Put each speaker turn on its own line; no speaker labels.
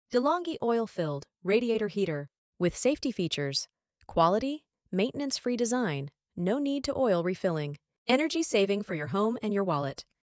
DeLonghi oil-filled radiator heater with safety features, quality, maintenance-free design, no need to oil refilling, energy saving for your home and your wallet.